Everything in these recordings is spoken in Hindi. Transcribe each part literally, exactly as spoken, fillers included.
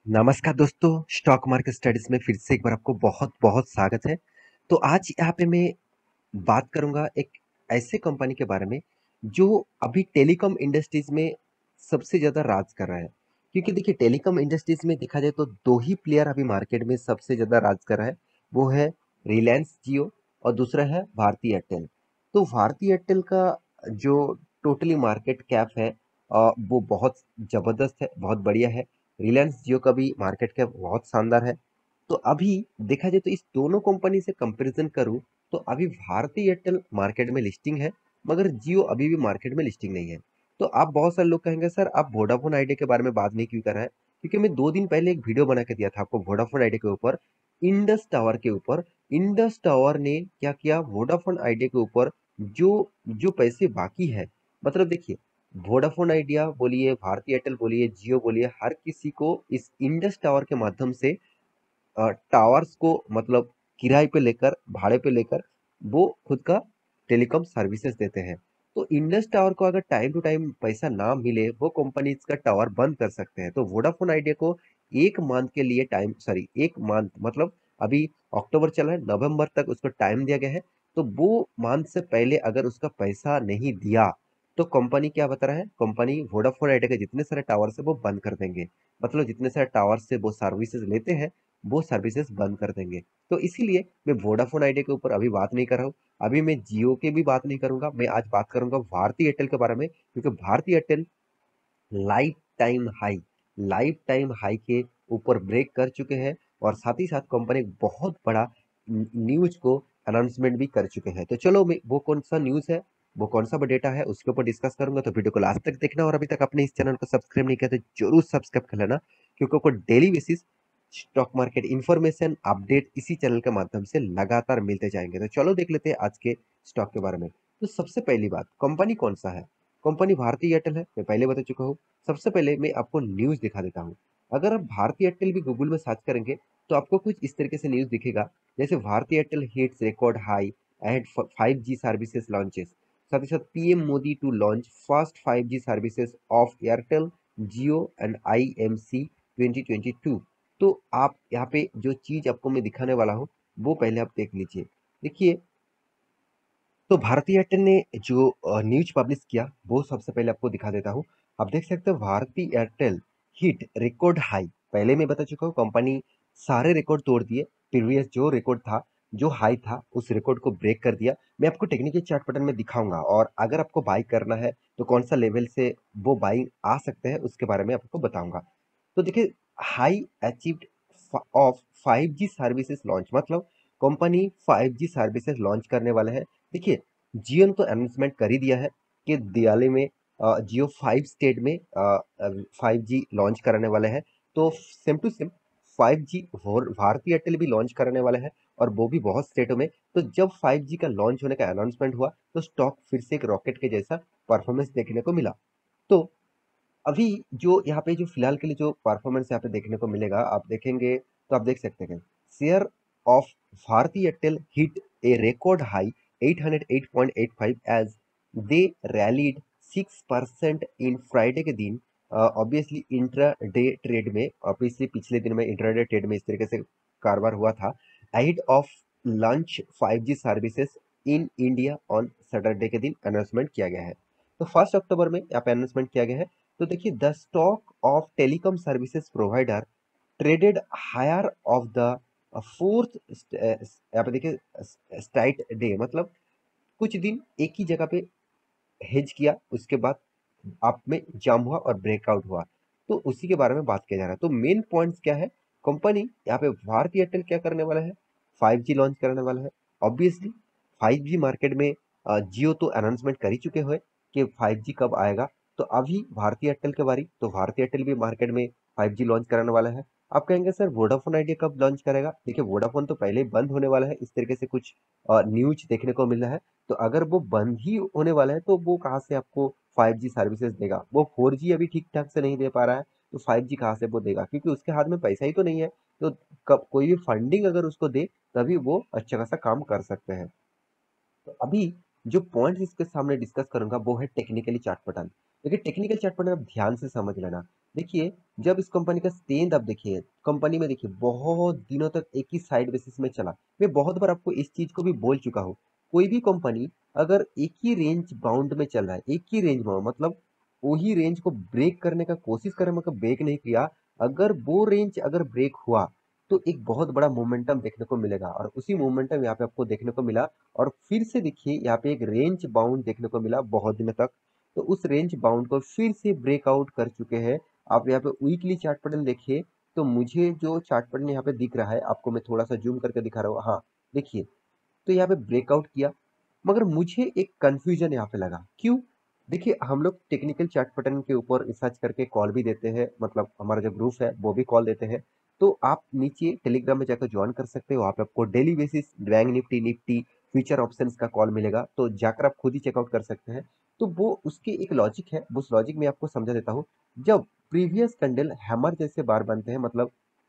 नमस्कार दोस्तों, स्टॉक मार्केट स्टडीज में फिर से एक बार आपको बहुत-बहुत स्वागत है। तो आज यहाँ पे मैं बात करूँगा एक ऐसे कंपनी के बारे में, जो अभी टेलीकॉम इंडस्ट्रीज़ में सबसे ज़्यादा राज कर रहा है। क्योंकि देखिए टेलीकॉम इंडस्ट्रीज़ में देखा जाए तो दो ही प्लेयर अभी मार्केट में सबसे ज़्यादा राज कर रहा है, वो है रिलायंस जियो और दूसरा है भारती एयरटेल। तो भारती एयरटेल का जो टोटली मार्केट कैप है अ, वो बहुत ज़बरदस्त है, बहुत बढ़िया है। रिलायंस जियो का भी मार्केट कैप बहुत शानदार है। तो अभी देखा जाए तो इस दोनों कंपनी से कंपैरिजन करूं तो अभी भारती एयरटेल मार्केट में लिस्टिंग है, मगर जियो अभी भी मार्केट में लिस्टिंग नहीं है। तो आप बहुत सारे लोग कहेंगे सर आप वोडाफोन आइडिया के बारे में बात नहीं क्यों कर रहे हैं, क्योंकि मैं दो दिन पहले एक वीडियो बना के दिया था आपको वोडाफोन आइडिया के ऊपर, इंडस टावर के ऊपर। इंडस टावर ने क्या किया वोडाफोन आइडिया के ऊपर, जो जो पैसे बाकी है, मतलब देखिए वोडाफोन आइडिया बोलिए, भारती एयरटेल बोलिए, जियो बोलिए, हर किसी को इस इंडस टावर के माध्यम से अ, टावर्स को मतलब किराए पे लेकर, भाड़े पे लेकर वो खुद का टेलीकॉम सर्विसेज देते हैं। तो इंडस टावर को अगर टाइम टू टाइम पैसा ना मिले, वो कंपनी इसका टावर बंद कर सकते हैं। तो वोडाफोन आइडिया को एक मंथ के लिए टाइम, सॉरी एक मंथ मतलब अभी अक्टूबर चल रहा है, नवंबर तक उसको टाइम दिया गया है। तो वो मंथ से पहले अगर उसका पैसा नहीं दिया तो कंपनी क्या बता रहा है, कंपनी वोडाफोन आइडिया के जितने सारे टावर है वो बंद कर देंगे। मतलब जितने सारे टावर से वो सर्विसेज लेते हैं वो सर्विसेज बंद कर देंगे। तो इसीलिए मैं वोडाफोन आइडिया के ऊपर अभी बात नहीं कर रहा हूँ। अभी मैं जियो के भी बात नहीं करूंगा, मैं आज बात करूंगा भारती एयरटेल के बारे में, क्योंकि Bharti Airtel lifetime high lifetime high के ऊपर ब्रेक कर चुके हैं, और साथ ही साथ कंपनी एक बहुत बड़ा न्यूज को अनाउंसमेंट भी कर चुके हैं। तो चलो मैं वो कौन सा न्यूज है, वो कौन सा डेटा है उसके ऊपर डिस्कस करूंगा। तो वीडियो को लास्ट तक देखना, और अभी तक अपने इस चैनल को सब्सक्राइब नहीं किया तो जरूर सब्सक्राइब कर लेना, क्योंकि आपको daily basis stock market information update इसी चैनल के माध्यम से लगातार मिलते जाएंगे। तो चलो देख लेते हैं आज के स्टॉक के बारे में। तो सबसे पहली बात, कंपनी कौन सा है, कंपनी भारती एयरटेल है, मैं पहले बता चुका हूँ। सबसे पहले मैं आपको न्यूज दिखा देता हूँ। अगर आप भारती एयरटेल भी गूगल में सर्च करेंगे तो आपको कुछ इस तरीके से न्यूज दिखेगा, जैसे Bharti Airtel hits record high and five G services launches. साथ ही साथ PM Modi to launch first five G services of Airtel Jio and I M C twenty twenty two. तो आप यहाँ पे जो चीज आपको मैं दिखाने वाला हूँ वो पहले आप देख लीजिए। देखिए, तो भारती एयरटेल ने जो न्यूज पब्लिश किया वो सबसे पहले आपको दिखा देता हूँ। आप देख सकते हो Bharti Airtel hit record high. पहले मैं बता चुका हूँ कंपनी सारे रिकॉर्ड तोड़ दिए। प्रीवियस जो रिकॉर्ड था, जो हाई था, उस रिकॉर्ड को ब्रेक कर दिया। मैं आपको टेक्निकल चार्ट पैटर्न में दिखाऊंगा, और अगर आपको बाई करना है तो कौन सा लेवल से वो बाई आ सकते हैं उसके बारे में आपको बताऊंगा। तो देखिए, high achieved of five G services launch, मतलब company five G services launch करने वाले हैं। देखिए, जियो ने तो अनाउंसमेंट कर ही दिया है कि दिवाली में अ, जियो फाइव स्टेट में फाइव जी लॉन्च कराने वाले हैं। तो same to same five G Bharti Airtel भी लॉन्च कराने वाले हैं, और वो भी बहुत स्टेटों में। तो जब फाइव जी का लॉन्च होने का अनाउंसमेंट हुआ तो स्टॉक फिर से एक रॉकेट के जैसा परफॉर्मेंस देखने को मिला। तो अभी जो यहाँ पे जो फिलहाल के लिए जो परफॉर्मेंस यहाँ पे देखने को मिलेगा, आप देखेंगे तो आप देख सकते हैं share of Bharti Airtel hit a record high at hundred eight point eight five as they rallied six percent in Friday के दिन। ऑब्वियसली इंट्रा डे ट्रेड में, ऑब्वियसली पिछले दिन में इंट्रा डे ट्रेड में इस तरीके से कारोबार हुआ था। Ahead of launch five G services in India on Saturday के दिन अनाउंसमेंट किया गया है। तो फर्स्ट अक्टूबर में यहाँ पे अनाउंसमेंट किया गया है। तो देखिए, the stock of telecom services provider traded higher of the fourth, यहाँ पे देखिए स्ट्राइट डे, मतलब कुछ दिन एक ही जगह पे हेज किया, उसके बाद आप में जाम हुआ और ब्रेकआउट हुआ। तो उसी के बारे में बात किया जा रहा है। तो मेन पॉइंट्स क्या है, कंपनी यहाँ पे भारती एयरटेल क्या करने वाला है, फाइव जी लॉन्च करने वाला है। ऑब्वियसली फाइव जी मार्केट में अ, जियो तो अनाउंसमेंट कर ही चुके हुए कि फाइव जी कब आएगा। तो अभी भारती एयरटेल के बारी, तो भारती एयरटेल भी मार्केट में फाइव जी लॉन्च कराने वाला है। आप कहेंगे सर वोडाफोन आइडिया कब लॉन्च करेगा, देखिए वोडाफोन तो पहले ही बंद होने वाला है, इस तरीके से कुछ न्यूज देखने को मिल रहा है। तो अगर वो बंद ही होने वाला है तो वो कहाँ से आपको फाइव जी सर्विसेज देगा, वो फोर जी अभी ठीक ठाक से नहीं दे पा रहा है, तो फाइव जी कहाँ से वो देगा, क्योंकि उसके हाथ में पैसा ही तो नहीं है। तो कब कोई भी फंडिंग अगर उसको दे तभी वो अच्छा खासा काम कर सकते हैं। तो अभी जो पॉइंट्स इसके सामने डिस्कस करूंगा वो है टेक्निकली चार्ट पैटर्न। देखिए टेक्निकल चार्ट पैटर्न आप ध्यान से समझ लेना। देखिए, जब इस कंपनी का स्ट्रेंथ आप देखिए, कंपनी में देखिए बहुत दिनों तक एक ही साइड बेसिस में चला। मैं बहुत बार आपको इस चीज़ को भी बोल चुका हूँ। कोई भी कंपनी अगर एक ही रेंज बाउंड में चल रहा है, एक ही रेंज बाउंड मतलब वही रेंज को ब्रेक करने का कोशिश करे मगर ब्रेक नहीं किया, अगर वो रेंज अगर ब्रेक हुआ, तो एक बहुत बड़ा मोमेंटम देखने को मिलेगा और उसी मोमेंटम यहाँ पे आपको देखने को मिला और फिर से देखिए यहाँ पे एक रेंज बाउंड देखने को मिला बहुत दिनों तक। तो उस रेंज बाउंड को फिर से ब्रेकआउट कर चुके हैं। आप यहाँ पे वीकली चार्ट पैटर्न देखिए, तो मुझे जो चार्ट पैटर्न यहाँ पे दिख रहा है, आपको मैं थोड़ा सा जूम करके दिखा रहा हूँ। हाँ, देखिए, तो यहाँ पे ब्रेकआउट किया, मगर मुझे एक कंफ्यूजन यहाँ पे लगा। क्यों? देखिए, हम लोग टेक्निकल चार्ट पैटर्न के ऊपर रिसर्च करके कॉल भी देते हैं, मतलब हमारा जो ग्रुप है वो भी कॉल देते हैं। तो आप नीचे टेलीग्राम में जाकर ज्वाइन कर सकते हो, वहाँ पे आपको daily basis bank Nifty Nifty future options का कॉल मिलेगा, तो जाकर आप खुद ही चेकआउट कर सकते हैं। तो वो उसके एक लॉजिक है, उस लॉजिक में आपको समझा देता हूँ। जब प्रीवियस कैंडल हैमर जैसे बार बनते हैं, मतलब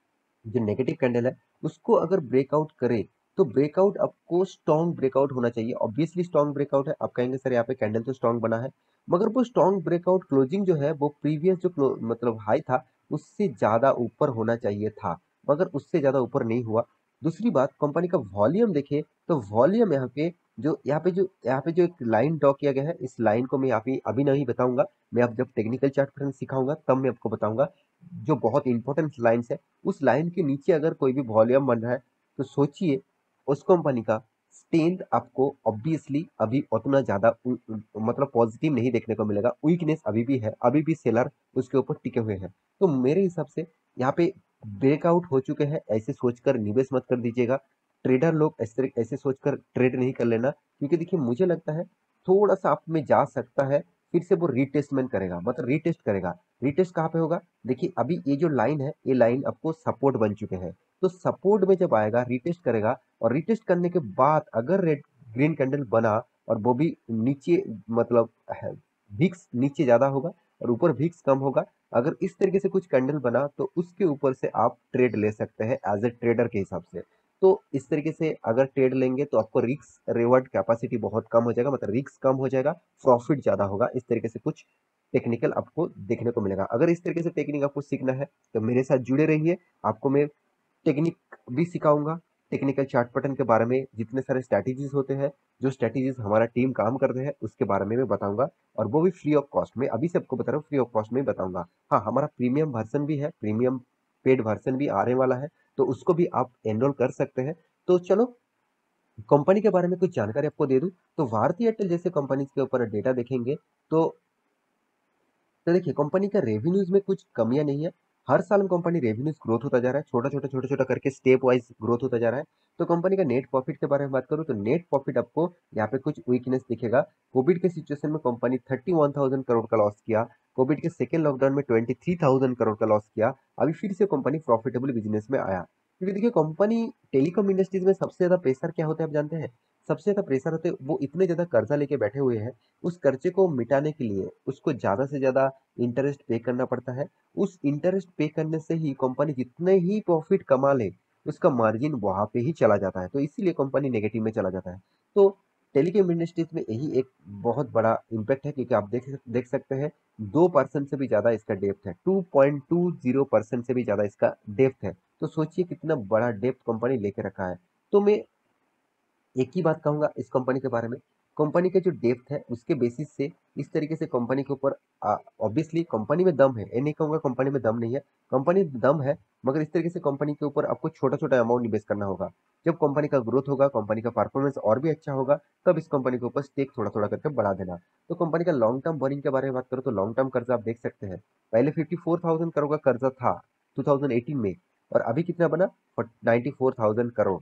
जो नेगेटिव कैंडल है उसको अगर ब्रेकआउट करे, तो ब्रेकआउट आपको स्ट्रॉन्ग ब्रेकआउट होना चाहिए। ऑब्वियसली स्ट्रॉन्ग ब्रेकआउट है, आप कहेंगे सर यहाँ पे कैंडल तो स्ट्रॉन्ग बना है, मगर वो स्ट्रॉन्ग ब्रेकआउट क्लोजिंग जो है वो प्रीवियस जो clo- मतलब हाई था उससे ज्यादा ऊपर होना चाहिए था, मगर उससे ज्यादा ऊपर नहीं हुआ। दूसरी बात, कंपनी का वॉल्यूम देखे, तो वॉल्यूम यहाँ पे जो यहाँ पे जो यहाँ पे जो एक लाइन ड्रॉ किया गया है, इस लाइन को मैं यहाँ पे अभी नहीं बताऊंगा, मैं अब जब टेक्निकल चार्ट पैटर्न सिखाऊंगा तब मैं आपको बताऊंगा। जो बहुत इंपॉर्टेंट लाइन्स है, उस लाइन के नीचे अगर कोई भी वॉल्यूम बन रहा है, तो सोचिए उस कंपनी का स्ट्रेंथ आपको ऑब्वियसली अभी उतना ज्यादा उ- उ- मतलब पॉजिटिव नहीं देखने को मिलेगा। वीकनेस अभी भी है, अभी भी सेलर उसके ऊपर टिके हुए हैं। तो मेरे हिसाब से यहाँ पे ब्रेकआउट हो चुके हैं, ऐसे सोचकर निवेश मत कर दीजिएगा। ट्रेडर लोग ऐसे ऐसे सोचकर ट्रेड नहीं कर लेना, क्योंकि देखिए मुझे लगता है थोड़ा सा आप में जा सकता है, फिर से वो रीटेस्टमेंट करेगा, मतलब रीटेस्ट करेगा। रीटेस्ट कहाँ पे होगा? देखिए अभी ये जो लाइन है, ये लाइन आपको सपोर्ट बन चुके हैं। तो सपोर्ट में जब आएगा रीटेस्ट करेगा, और रीटेस्ट करने के बाद अगर रेड ग्रीन कैंडल बना और वो भी नीचे, मतलब भिक्स नीचे ज्यादा होगा और ऊपर भिक्स कम होगा, अगर इस तरीके से कुछ कैंडल बना तो उसके ऊपर से आप ट्रेड ले सकते हैं एज ए ट्रेडर के हिसाब से। तो इस तरीके से अगर ट्रेड लेंगे तो आपको रिस्क रिवॉर्ड कैपेसिटी बहुत कम हो जाएगा, मतलब रिस्क कम हो जाएगा, प्रॉफिट ज्यादा होगा। इस तरीके से कुछ टेक्निकल आपको देखने को मिलेगा। अगर इस तरीके से टेक्निक आपको सीखना है तो मेरे साथ जुड़े रहिए, आपको मैं टेक्निक भी सिखाऊंगा। टेक्निकल चार्ट पैटर्न के बारे में जितने सारे स्ट्रैटेजीज होते हैं, जो स्ट्रैटेजीज हमारा टीम काम करते हैं उसके बारे में मैं बताऊंगा, और वो भी फ्री ऑफ कॉस्ट में। अभी से आपको बता रहा हूँ, फ्री ऑफ कॉस्ट में बताऊंगा। हाँ, हमारा प्रीमियम वर्जन भी है, प्रीमियम पेड वर्जन भी आने वाला है, तो उसको भी आप एनरोल कर सकते हैं। तो चलो, कंपनी के बारे में कुछ जानकारी आपको दे दूं, तो भारतीय एयरटेल जैसे कंपनी के ऊपर डेटा देखेंगे, तो तो देखिए कंपनी का रेवेन्यूज में कुछ कमियां नहीं है। हर साल कंपनी रेवेन्यूज ग्रोथ होता जा रहा है, छोटा छोटा छोटा छोटा करके स्टेप वाइज ग्रोथ होता जा रहा है। तो कंपनी का नेट प्रॉफिट के बारे में बात करूं, तो नेट प्रॉफिट आपको यहाँ पे कुछ वीकनेस दिखेगा। कोविड के सिचुएशन में company thirty one thousand crore का लॉस किया, कोविड के सेकेंड लॉकडाउन में ट्वेंटी थ्री थाउजेंड करोड़ का लॉस किया। अभी फिर से कंपनी प्रॉफिटेबल बिजनेस में आया, क्योंकि देखिए कंपनी टेलीकॉम इंडस्ट्रीज में सबसे ज्यादा प्रेशर क्या होता है आप जानते हैं? सबसे ज्यादा प्रेशर होते हैं, वो इतने ज्यादा कर्जा लेके बैठे हुए हैं, उस कर्जे को मिटाने के लिए उसको ज्यादा से ज्यादा इंटरेस्ट पे करना पड़ता है। उस इंटरेस्ट पे करने से ही कंपनी जितने ही प्रॉफिट कमा ले, उसका मार्जिन वहां पे ही चला जाता है, तो इसीलिए कंपनी नेगेटिव में चला जाता है। तो टेलीकॉम इंडस्ट्रीज में यही एक बहुत बड़ा इम्पैक्ट है, क्योंकि आप देख देख सकते हैं दो परसेंट से भी ज्यादा इसका डेप्थ है, two point two zero percent से भी ज्यादा इसका डेप्थ है। तो सोचिए कितना बड़ा डेप्थ कंपनी लेके रखा है। तो मैं एक ही बात कहूंगा इस कंपनी के बारे में, कंपनी के जो डेप्थ है उसके बेसिस से इस तरीके से कंपनी के ऊपर ऑब्वियसली कंपनी में दम है, ये नहीं कहूंगा कंपनी में दम नहीं है, कंपनी में दम है, मगर इस तरीके से कंपनी के ऊपर आपको छोटा छोटा अमाउंट इन्वेस्ट करना होगा। जब कंपनी का ग्रोथ होगा, कंपनी का परफॉर्मेंस और भी अच्छा होगा, तब इस कंपनी के ऊपर स्टेक थोड़ा थोड़ा करके बढ़ा देना। तो कंपनी का लॉन्ग टर्म बोरिंग के बारे में बात करो, तो लॉन्ग टर्म कर्जा आप देख सकते हैं, पहले फिफ्टी फोर थाउजेंड करोड़ का कर्जा था टू थाउजेंड एटीन में, और अभी कितना बना? Ninety four thousand crore.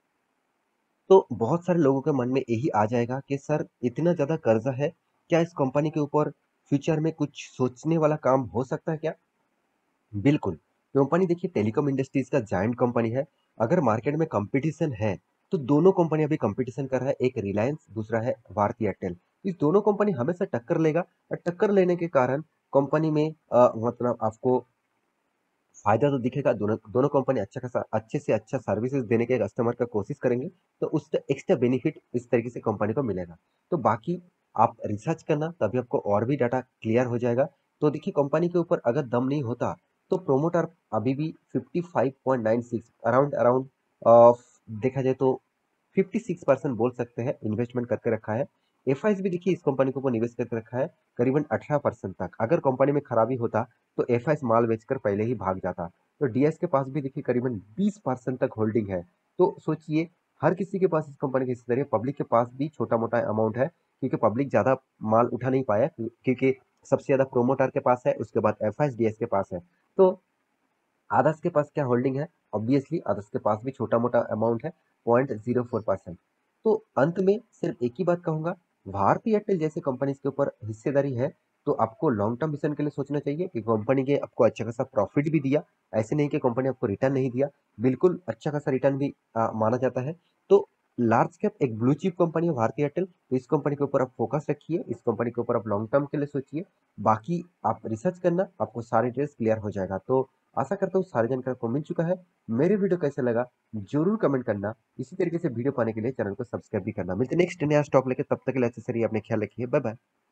तो बहुत सारे लोगों के मन में यही आ जाएगा कि सर इतना ज्यादा कर्जा है, क्या इस कंपनी के ऊपर फ्यूचर में कुछ सोचने वाला काम हो सकता है क्या? बिल्कुल। कंपनी देखिए टेलीकॉम इंडस्ट्रीज का जायंट कंपनी है। अगर मार्केट में कंपटीशन है, तो दोनों कंपनी अभी कंपटीशन कर रहा है, एक रिलायंस, दूसरा है भारतीय एयरटेल। इस दोनों कंपनी हमेशा टक्कर लेगा, और टक्कर लेने के कारण कंपनी में अ, मतलब आपको फायदा तो दिखेगा। दोनों दोनों कंपनी अच्छा खासा अच्छे से अच्छा सर्विसेज देने के कस्टमर का कोशिश करेंगे, तो उसका एक्स्ट्रा बेनिफिट इस तरीके से कंपनी को मिलेगा। तो बाकी आप रिसर्च करना, तभी आपको और भी डाटा क्लियर हो जाएगा। तो देखिए कंपनी के ऊपर अगर दम नहीं होता तो प्रोमोटर अभी भी fifty five point nine six around around देखा जाए तो फिफ्टी सिक्स परसेंट बोल सकते हैं इन्वेस्टमेंट करके रखा है। एफ भी देखिए इस कंपनी के ऊपर निवेश करके रखा है करीबन अठारह परसेंट तक। अगर कंपनी में खराबी होता तो एफ माल बेचकर पहले ही भाग जाता। तो डीएस के पास भी देखिए करीबन बीस परसेंट तक होल्डिंग है। तो सोचिए हर किसी के पास इस कंपनी की हिस्सेदारी है, पब्लिक के पास भी छोटा मोटा अमाउंट है क्योंकि पब्लिक ज्यादा माल उठा नहीं पाया क्योंकि सबसे ज्यादा प्रोमोटर के पास है, उसके बाद एफ डीएस के पास है। तो आदर्श के पास क्या होल्डिंग है? ऑब्वियसली आदर्श के पास भी छोटा मोटा अमाउंट है, पॉइंट जीरो फोर परसेंट। तो अंत में सिर्फ एक ही बात कहूंगा, भारतीय एयरटेल जैसे कंपनी के ऊपर हिस्सेदारी है तो आपको लॉन्ग टर्म विजन के लिए सोचना चाहिए कि कंपनी के आपको अच्छा खासा प्रॉफिट भी दिया, ऐसे नहीं कि कंपनी आपको रिटर्न नहीं दिया, बिल्कुल अच्छा खासा रिटर्न भी आ, माना जाता है। तो लार्ज कैप एक ब्लू चिप कंपनी है भारतीय एयरटेल, तो इस कंपनी के ऊपर आप फोकस रखिए, इस कंपनी के ऊपर आप लॉन्ग टर्म के लिए सोचिए, बाकी आप रिसर्च करना, आपको सारे डिटेल्स क्लियर हो जाएगा। तो आशा करता हूँ सारी जानकारी आपको मिल चुका है। मेरे वीडियो कैसे लगा जरूर कमेंट करना। इसी तरीके से वीडियो पाने के लिए चैनल को सब्सक्राइब भी करना। मिलते नेक्स्ट नया स्टॉक लेके, तब तक के लिए अच्छे से रहिए, अपने ख्याल रखिए, बाय बाय।